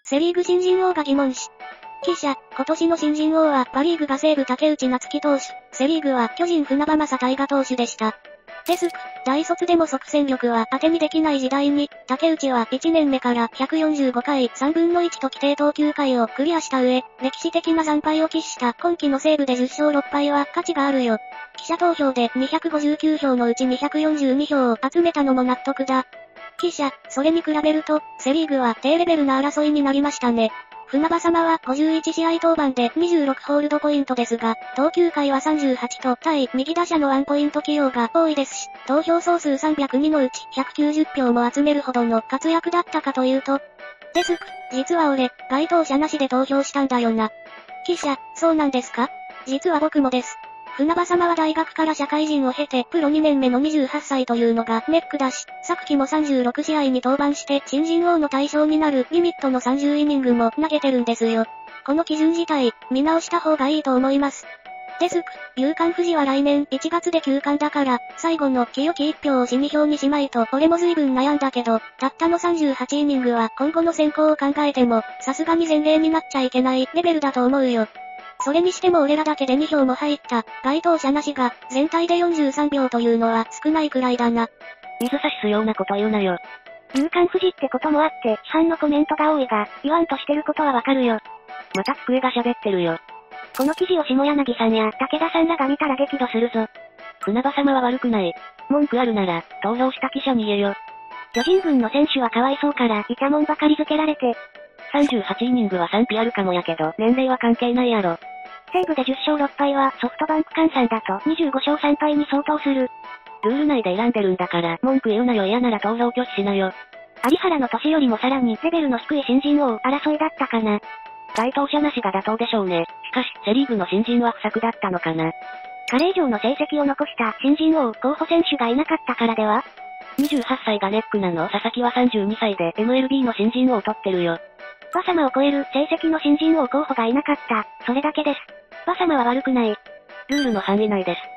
セリーグ新人王が疑問視。記者、今年の新人王はパリーグが西武竹内夏樹投手、セリーグは巨人船場正大河投手でした。大卒でも即戦力は当てにできない時代に、竹内は1年目から145回3分の1と規定投球回をクリアした上、歴史的な惨敗を喫した今季の西武で10勝6敗は価値があるよ。記者投票で259票のうち242票を集めたのも納得だ。記者、それに比べると、セリーグは低レベルな争いになりましたね。船場様は51試合登板で26ホールドポイントですが、投球回は38と対右打者のワンポイント起用が多いですし、投票総数302のうち190票も集めるほどの活躍だったかというと、実は俺、該当者なしで投票したんだよな。記者、そうなんですか？実は僕もです。船場様は大学から社会人を経てプロ2年目の28歳というのがネックだし、昨季も36試合に登板して新人王の対象になるリミットの30イニングも投げてるんですよ。この基準自体、見直した方がいいと思います。夕刊富士は来年1月で休刊だから、最後の清き1票を死に票にしまいと俺も随分悩んだけど、たったの38イニングは今後の選考を考えても、さすがに前例になっちゃいけないレベルだと思うよ。それにしても俺らだけで2票も入った、該当者なしが、全体で43票というのは少ないくらいだな。 水差すようなこと言うなよ。 夕刊富士ってこともあって、批判のコメントが多いが、言わんとしてることはわかるよ。 また机が喋ってるよ。 この記事を下柳さんや武田さんらが見たら激怒するぞ。 船場様は悪くない。文句あるなら、投票した記者に言えよ。 巨人軍の選手はかわいそうから、イチャモンばかり付けられて。 38イニングは賛否あるかもやけど、年齢は関係ないやろ。 西武で10勝6敗はソフトバンク換算だと25勝3敗に相当する。 ルール内で選んでるんだから、文句言うなよ。嫌なら投票拒否しなよ。 有原の年よりもさらにレベルの低い新人王争いだったかな。 該当者なしが妥当でしょうね。しかし、セリーグの新人は不作だったのかな。 彼以上の成績を残した新人王候補選手がいなかったからでは？ 28 歳がネックなの。佐々木は32歳で MLB の新人王を取ってるよ。 馬様を超える成績の新人王候補がいなかった。それだけです。馬様は悪くない。 ルールの範囲内です。